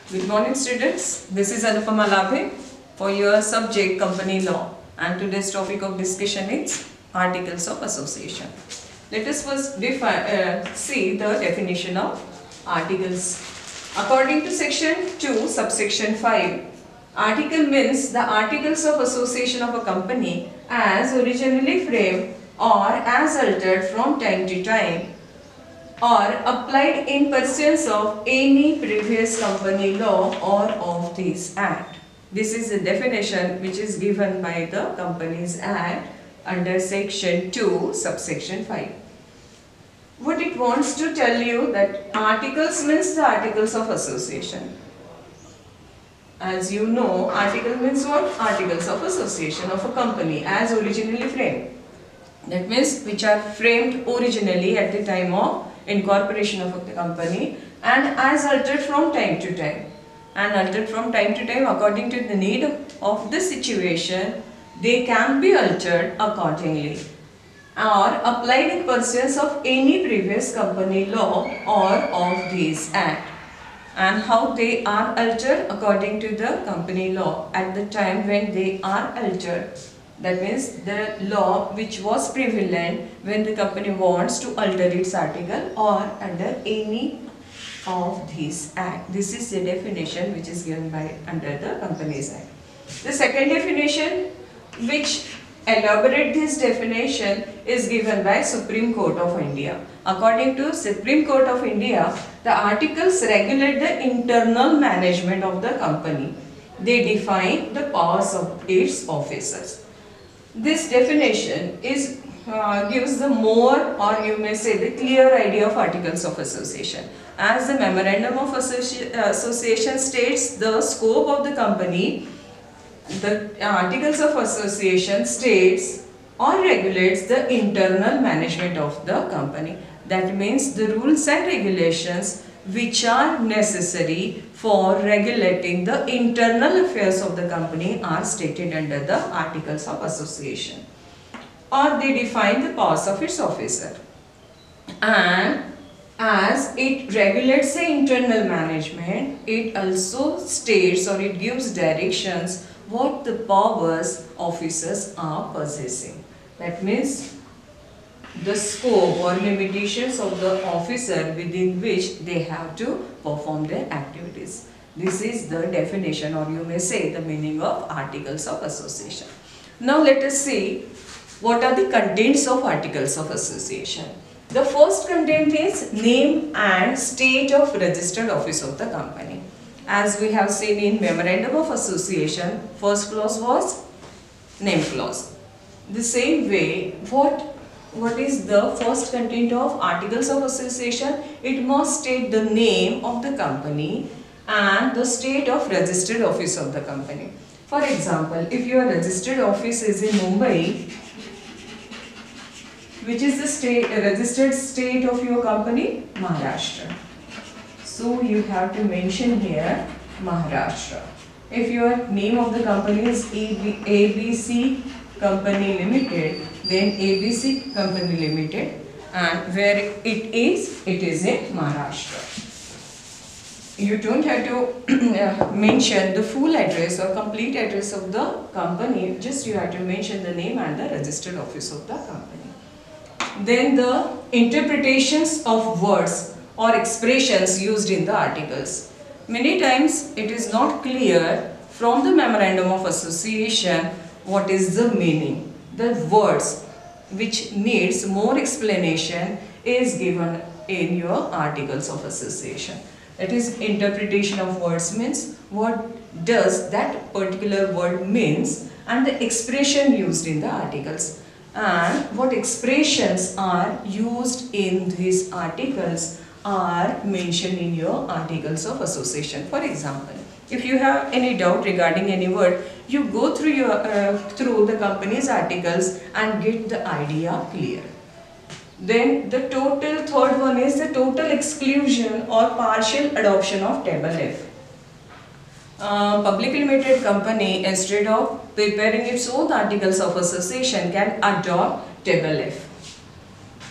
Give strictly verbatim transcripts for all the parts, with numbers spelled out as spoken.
Good morning students, this is Anupama Labhe for your subject Company Law, and today's topic of discussion is Articles of Association. Let us first define, uh, see the definition of articles. According to section two subsection five, article means the articles of association of a company as originally framed or as altered from time to time or applied in pursuance of any previous company law or of this act. This is the definition which is given by the Companies Act under section two subsection five. What it wants to tell you that articles means the articles of association. As you know, article means what? Articles of association of a company as originally framed. That means which are framed originally at the time of incorporation of the company and as altered from time to time. And altered from time to time according to the need of the situation, they can be altered accordingly or applied in pursuance of any previous company law or of this act. And how they are altered according to the company law at the time when they are altered. That means the law which was prevalent when the company wants to alter its article or under any of these act. This is the definition which is given by under the Companies Act. The second definition which elaborate this definition is given by Supreme Court of India. According to Supreme Court of India, the articles regulate the internal management of the company. They define the powers of its officers. This definition is uh, gives the more, or you may say the clear idea of articles of association. As the memorandum of associ association states the scope of the company, the articles of association states or regulates the internal management of the company. That means the rules and regulations which are necessary for regulating the internal affairs of the company are stated under the Articles of Association, or they define the powers of its officer. And as it regulates the internal management, it also states or it gives directions what the powers officers are possessing. That means the scope or limitations of the officer within which they have to perform their activities. This is the definition, or you may say the meaning of Articles of Association. Now let us see what are the contents of Articles of Association. The first content is name and state of registered office of the company. As we have seen in Memorandum of Association, first clause was name clause. The same way, what What is the first content of Articles of Association? It must state the name of the company and the state of registered office of the company. For example, if your registered office is in Mumbai, which is the state, registered state of your company? Maharashtra. So you have to mention here Maharashtra. If your name of the company is A B C Company Limited, then A B C Company Limited, and where it is, it is in Maharashtra. You don't have to mention the full address or complete address of the company, just you have to mention the name and the registered office of the company. Then the interpretations of words or expressions used in the articles. Many times it is not clear from the Memorandum of Association what is the meaning. The words which needs more explanation is given in your Articles of Association. That is, interpretation of words means what does that particular word means and the expression used in the articles, and what expressions are used in these articles are mentioned in your Articles of Association. For example, if you have any doubt regarding any word, you go through your uh, through the company's articles and get the idea clear. Then the total third one is the total exclusion or partial adoption of table F. Uh, public limited company, instead of preparing its own Articles of Association, can adopt table F.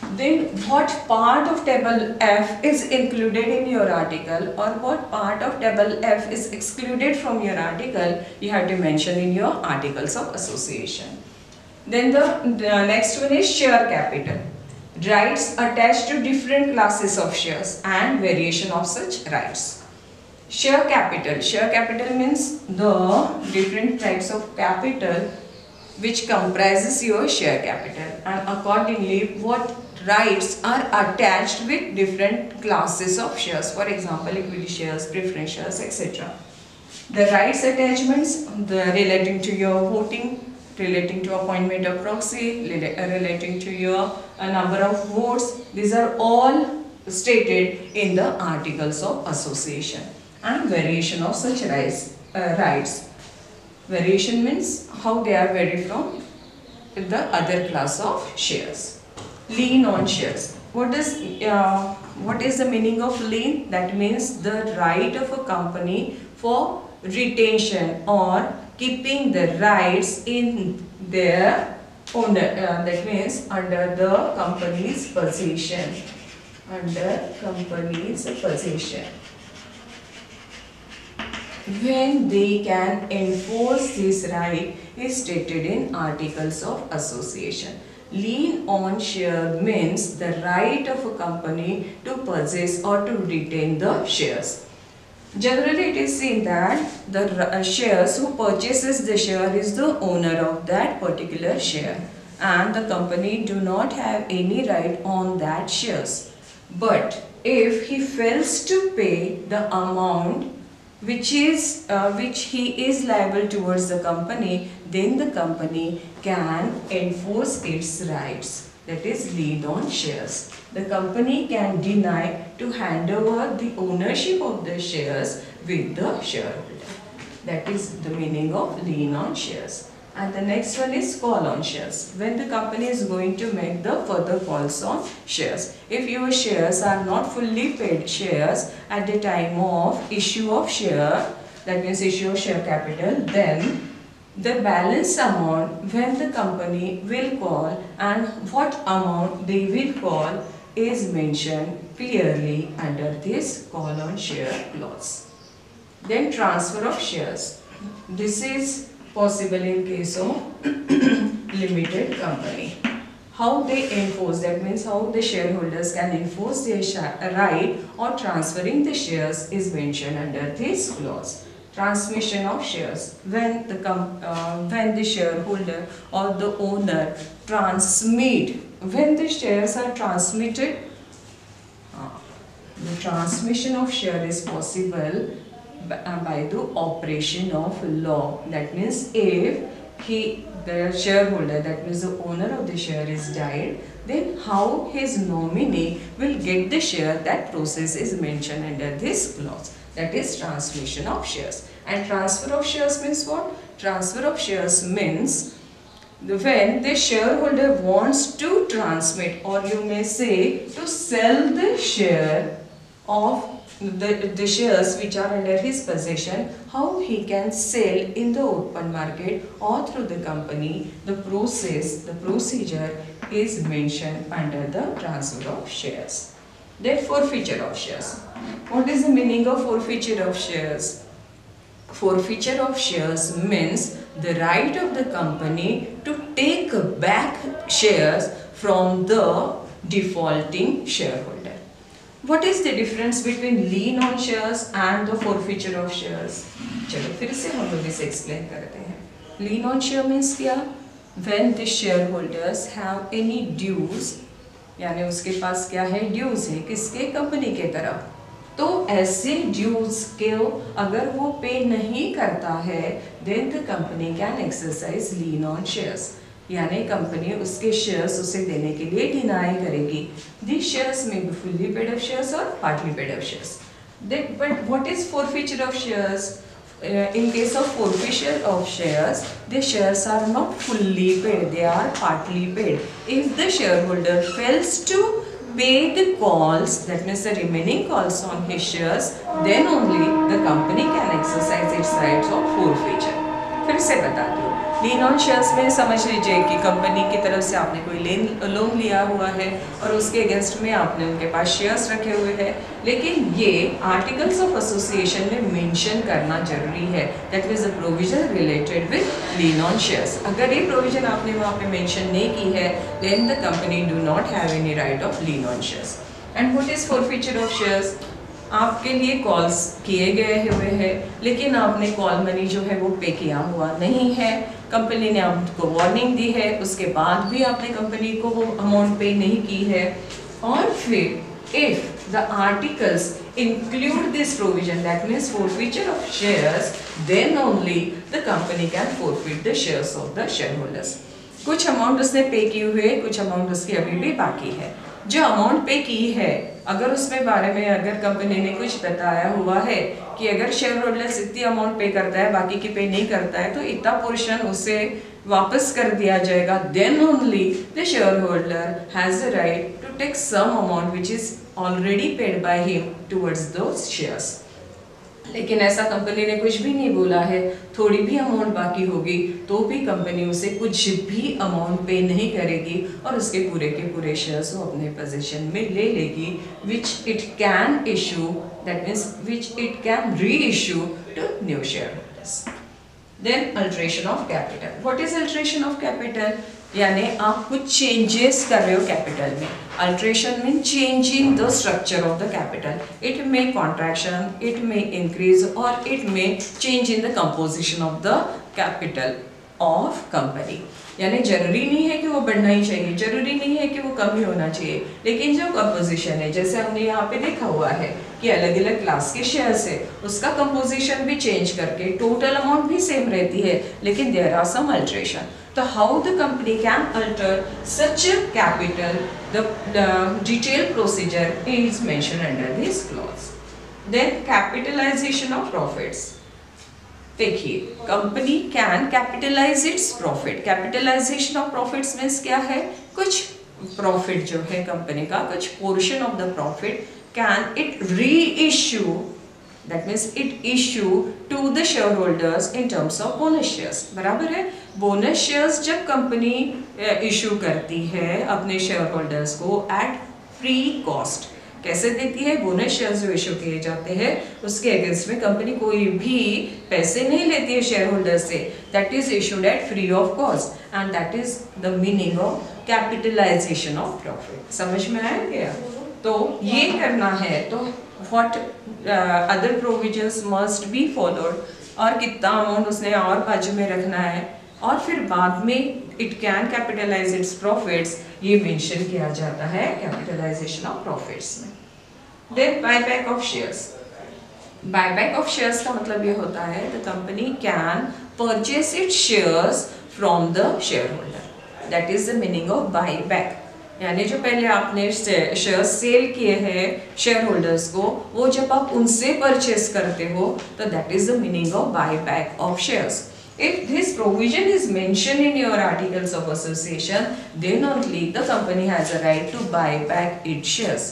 then what part of table F is included in your article or what part of table F is excluded from your article, you have to mention in your articles of association. Then the, the next one is share capital. Rights attached to different classes of shares and variation of such rights. Share capital. Share capital means the different types of capital which comprises your share capital, and accordingly what rights are attached with different classes of shares, for example equity shares, preference shares, et cetera. The rights attachments, the relating to your voting, relating to appointment of proxy, relating to your uh, number of votes, these are all stated in the articles of association. And variation of such rights. Uh, rights. Variation means how they are varied from the other class of shares. Lien on shares. What is uh, what is the meaning of lien? That means the right of a company for retention or keeping the rights in their owner. Uh, that means under the company's possession. Under company's possession. When they can enforce this right is stated in articles of association. Lien on share means the right of a company to possess or to retain the shares. Generally it is seen that the shares who purchases the share is the owner of that particular share and the company do not have any right on that shares. But if he fails to pay the amount which is uh, which he is liable towards the company, then the company can enforce its rights, that is lien on shares. The company can deny to hand over the ownership of the shares with the shareholder. That is the meaning of lien on shares. And the next one is call on shares. When the company is going to make the further calls on shares. If your shares are not fully paid shares at the time of issue of share, that means issue of share capital, then the balance amount when the company will call and what amount they will call is mentioned clearly under this call on share clause. Then transfer of shares. This is possible in case of limited company. How they enforce, that means how the shareholders can enforce their right or transferring the shares is mentioned under this clause. Transmission of shares. When the com uh, when the shareholder or the owner transmit, when the shares are transmitted, uh, the transmission of share is possible by the operation of law. That means if he, the shareholder, that means the owner of the share is died, then how his nominee will get the share, that process is mentioned under this clause. That is transmission of shares. And transfer of shares means what? Transfer of shares means when the shareholder wants to transmit, or you may say to sell the share of The, the shares which are under his possession, how he can sell in the open market or through the company, the process, the procedure is mentioned under the transfer of shares. Then forfeiture of shares. What is the meaning of forfeiture of shares? Forfeiture of shares means the right of the company to take back shares from the defaulting shareholder. What is the difference between lien on shares and the forfeiture of shares? चलो फिर से हम लोग इसे explain करते हैं. Lien on share means क्या? When the shareholders have any dues, यानी उसके पास क्या है? dues है किसके? कंपनी के तरफ. तो ऐसे dues के अगर वो पे नहीं करता है, then the company can exercise lien on shares. यानी कंपनी उसके शेयर्स उसे देने के लिए डिनाई करेगी. These shares may be fully paid up shares or partly paid up shares. Then, but what is forfeiture of shares? Uh, in case of forfeiture of shares, the shares are not fully paid; they are partly paid. If the shareholder fails to pay the calls, that means the remaining calls on his shares, then only the company can exercise its rights of forfeiture. फिर से बता दूँ. लीन on shares में समझ लीजिए कि company की तरफ से आपने कोई लेन लोन लिया हुआ है और उसके अगेंस्ट में आपने उनके पास शेयर्स रखे हुए हैं, लेकिन ये आर्टिकल्स ऑफ एसोसिएशन में मेंशन करना जरूरी है, that means the provision related with lien on shares. अगर ये प्रोविजन आपने वहाँ पे मेंशन नहीं की है, then the company do not have any right of lien on shares. And what is forfeiture of shares? आपके लिए कॉल्स किए गए हुए हैं, लेकिन आपने कॉल मनी जो है वो पे किया हुआ नहीं है, कंपनी ने आपको वार्निंग दी है, उसके बाद भी आपने कंपनी को वो अमाउंट पे नहीं की है, और फिर if the articles include this provision, that means forfeiture of shares, then only the company can forfeit the shares of the shareholders. कुछ अमाउंट उसने पे की हुई है, कुछ अमाउंट उसकी अभी भी बाकी है। जो अमाउंट पे की है, अगर उसमें बारे में अगर कंपनी ने कुछ बताया हुआ है कि अगर शेयर होल्डर्स इतनी अमाउंट पे करता है, बाकी की पे नहीं करता है, तो इतना पोर्शन उसे वापस कर दिया जाएगा। Then only the share holder has the right to take some amount which is already paid by him towards those shares. लेकिन ऐसा कंपनी ने कुछ भी नहीं बोला है, थोड़ी भी अमाउंट बाकी होगी तो भी कंपनी उसे कुछ भी अमाउंट पे नहीं करेगी और उसके पूरे के पूरे शेयर्स वो अपने पोजीशन में ले लेगी, which it can issue, that means which it can re issue to new share holders. Then alteration of capital. What is alteration of capital? यानी आप कुछ चेंजेस कर रहे हो कैपिटल में। Alteration mean changing the structure of the capital. It may contraction, it may increase और it may change in the composition of the capital of company. यानी जरूरी नहीं है कि वो बढ़ना ही चाहिए, जरूरी नहीं है कि वो कम ही होना चाहिए, लेकिन जो कंपोजिशन है, जैसे हमने यहाँ पे देखा हुआ है कि अलग अलग क्लास के शेयर्स है, उसका कंपोजिशन भी चेंज करके टोटल अमाउंट भी सेम रहती है, लेकिन there are some alteration. So how the company can alter such a capital, the, the detailed procedure is mentioned under this clause. Then capitalization of profits. देखिए, company can capitalize its profit. Capitalization of profits means क्या है? कुछ profit जो है company का, कुछ portion of the profit can it re issue, that means it issue to the shareholders in terms of bonus shares। बराबर है? Bonus shares जब कंपनी इशू करती है अपने शेयर होल्डर्स को एट फ्री कॉस्ट। कैसे देती है? बोनस शेयर्स जो इशू किए जाते हैं उसके अगेंस्ट में कंपनी कोई भी पैसे नहीं लेती है शेयर होल्डर्स से, that is issued at free of cost and that is the meaning of capitalization of profit. समझ में आया गया? तो ये करना है तो what uh, other provisions must be followed, और कितना अमाउंट उसने और बाजू में रखना है, और फिर बाद में it can capitalize its profits, ये मेंशन किया जाता है कैपिटलाइजेशन ऑफ प्रॉफिट्स में। then buyback of shares। buyback of shares का मतलब ये होता है the company can purchase its shares from the shareholder, that is the meaning of buyback। यानी जो पहले आपने शेयर सेल किए हैं शेयर होल्डर्स को, वो जब आप उनसे परचेस करते हो तो that is the meaning of buy back of shares. If this provision is mention in your articles of association, then only the company has a right to buy back its shares.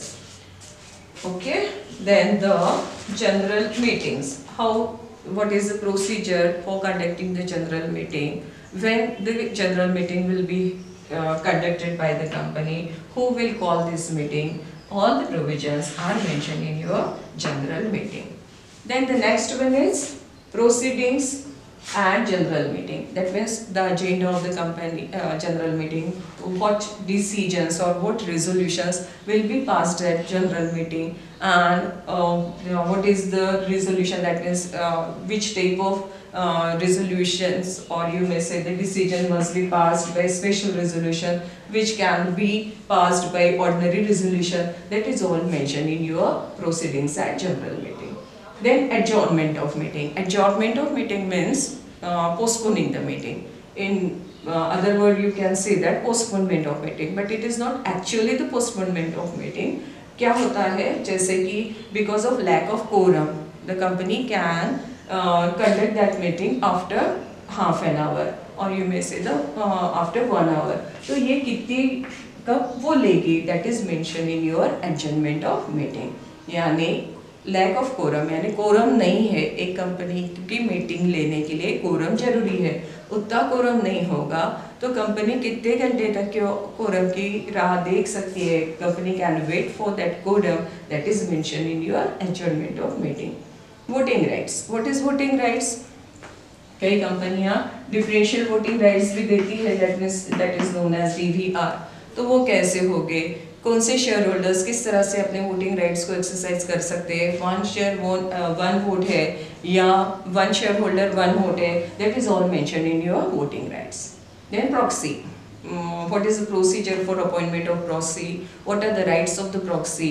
Okay, then the general meetings. How, what is the procedure for conducting the general meeting? When the general meeting will be Uh, conducted by the company, who will call this meeting? All the provisions are mentioned in your general meeting. Then the next one is proceedings and general meeting. That means the agenda of the company uh, general meeting, what decisions or what resolutions will be passed at general meeting, and uh, you know, what is the resolution, that means uh, which type of Uh, resolutions, or you may say the decision must be passed by special resolution, which can be passed by ordinary resolution. That is all mentioned in your proceedings at general meeting. Then adjournment of meeting. Adjournment of meeting means uh, postponing the meeting. In uh, other word you can say that postponement of meeting, but it is not actually the postponement of meeting. क्या होता है? जैसे कि because of lack of quorum, the company can Uh, conduct that meeting after half an hour, or you may say the uh, after one hour. तो ये कितनी कब वो लेगी, that is mentioned in your adjournment of meeting। यानी lack of quorum यानी quorum नहीं है एक कंपनी की मीटिंग लेने के लिए, कोरम जरूरी है, उतना कोरम नहीं होगा तो कंपनी कितने घंटे तक कोरम की राह देख सकती है. Company can wait for that quorum that is mention in your adjournment of meeting. Voting rights. What is voting rights? कई कंपनियां डिफरेंशियल वोटिंग राइट्स भी देती है, that means that is known as D V R. तो वो कैसे होंगे? कौन से शेयर होल्डर्स किस तरह से अपने वोटिंग राइट्स को एक्सरसाइज कर सकते हैं? वन शेयर वन वोट है या one share holder one vote है, that is all mention in your voting rights. Then proxy. What is the procedure for appointment of proxy? What are the rights of the proxy?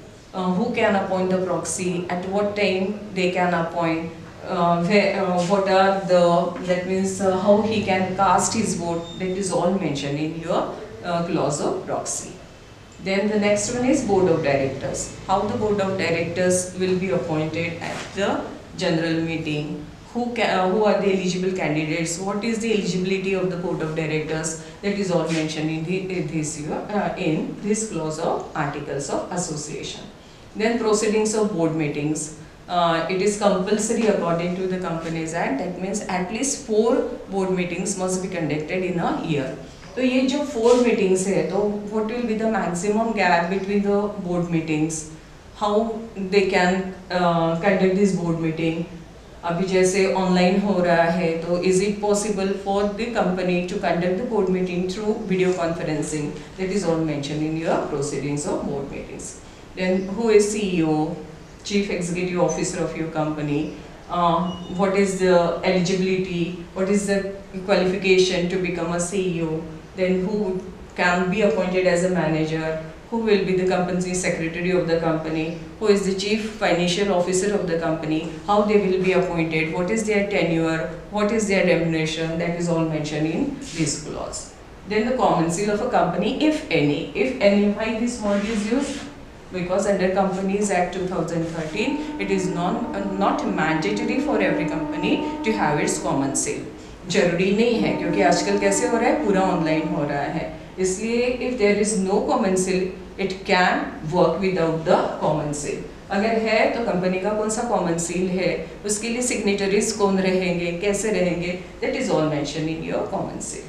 Who can appoint the proxy? At what time they can appoint? Uh, where, uh, what are the, that means uh, how he can cast his vote, that is all mentioned in your uh, clause of proxy. Then the next one is board of directors. How the board of directors will be appointed at the general meeting? Who can, uh, who are the eligible candidates? What is the eligibility of the board of directors? That is all mentioned in the in this uh, in this clause of articles of association. Then proceedings of board meetings. Uh, it is compulsory according to the Companies Act. That means at least four board meetings must be conducted in a year. तो ये जो four meetings है, तो what will be the maximum gap between the board meetings? How they can uh, conduct this board meeting? अभी जैसे online हो रहा है, तो is it possible for the company to conduct the board meeting through video conferencing? That is all mentioned in your proceedings of board meetings. Then who is C E O? Chief Executive Officer of your company. Uh, what is the eligibility? What is the qualification to become a C E O? Then who can be appointed as a manager? Who will be the company secretary of the company? Who is the chief financial officer of the company? How they will be appointed? What is their tenure? What is their remuneration? That is all mentioned in this clause. Then the common seal of a company, if any. If any, why this word is used? Because under Companies Act two thousand thirteen, it is non, uh, not mandatory for every company to have its common seal. जरूरी नहीं है, क्योंकि आजकल कैसे हो रहा है, पूरा ऑनलाइन हो रहा है, इसलिए if there is no common seal, it can work without the common seal. अगर है तो कंपनी का कौन सा कॉमन सील है, उसके लिए सिग्नेटरीज कौन रहेंगे, कैसे रहेंगे, that is all mentioned in your common seal.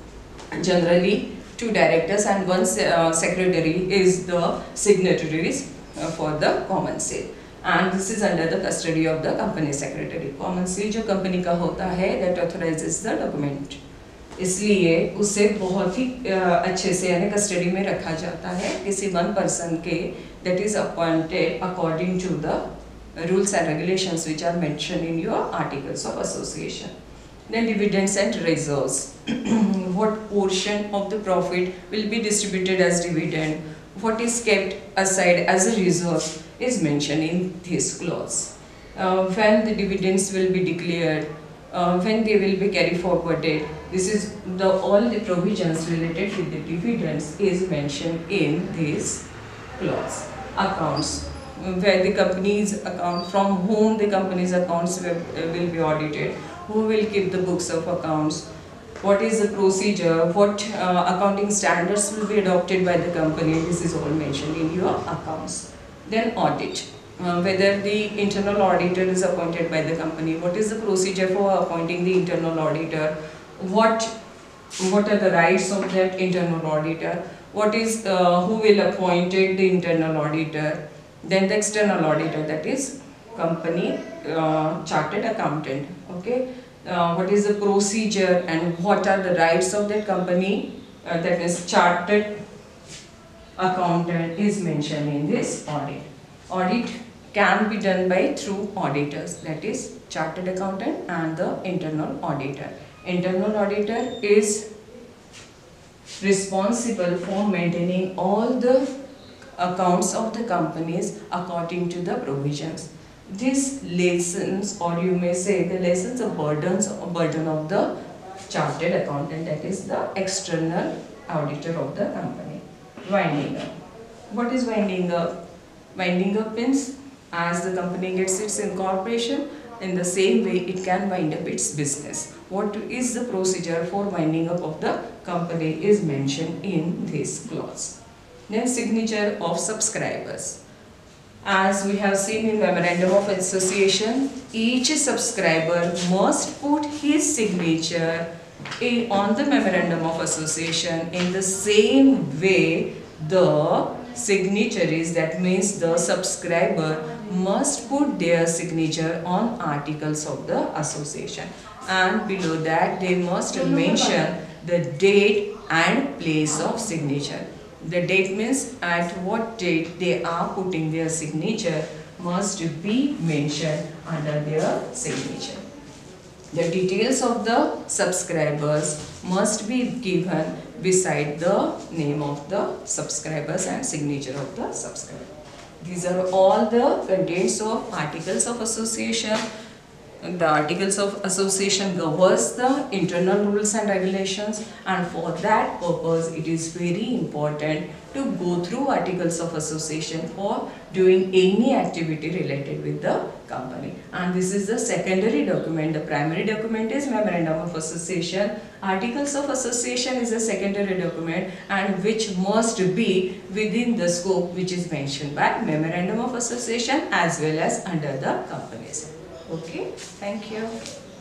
Generally two directors and one uh, secretary is the signatories uh, for the common seal, and this is under the custody of the company secretary. Common seal जो company का होता है, that authorizes the document, इसलिए उसे बहुत ही uh, अच्छे से यानी कस्टडी में रखा जाता है किसी वन पर्सन के, that is appointed according to the rules and regulations which are mentioned in your articles of association. Then dividends and reserves. What portion of the profit will be distributed as dividend? What is kept aside as a reserve is mentioned in this clause. Uh, when the dividends will be declared, uh, when they will be carry forwarded, this is the all the provisions related with the dividends is mentioned in this clause. Accounts, where the company's account, from whom the company's accounts will, uh, will be audited. Who will keep the books of accounts? What is the procedure? What uh, accounting standards will be adopted by the company? This is all mentioned in your accounts. Then audit. Uh, whether the internal auditor is appointed by the company. What is the procedure for appointing the internal auditor? What what are the rights of that internal auditor? What is uh, who will appoint the internal auditor? Then the external auditor, that is company uh, chartered accountant. Okay, uh, what is the procedure and what are the rights of that company, uh, that is chartered accountant is mentioned in this audit. Audit can be done by through auditors, that is chartered accountant and the internal auditor. Internal auditor is responsible for maintaining all the accounts of the companies according to the provisions. This lessens, or you may say the lessens of burdens or burden of the chartered accountant, that is the external auditor of the company. Winding up. What is winding up? Winding up means as the company gets its incorporation, in the same way it can wind up its business. What is the procedure for winding up of the company is mentioned in this clause. Then signature of subscribers. As we have seen in Memorandum of Association, each subscriber must put his signature in, on the Memorandum of Association in the same way the signatories, that means the subscriber must put their signature on articles of the association, and below that they must mention the date and place of signature. The date means at what date they are putting their signature must be mentioned under their signature. The details of the subscribers must be given beside the name of the subscribers and signature of the subscriber. These are all the contents of Articles of Association. The Articles of Association covers the internal rules and regulations, and for that purpose it is very important to go through Articles of Association for doing any activity related with the company. And this is the secondary document. The primary document is Memorandum of Association. Articles of Association is a secondary document and which must be within the scope which is mentioned by Memorandum of Association as well as under the companies. Okay, thank you.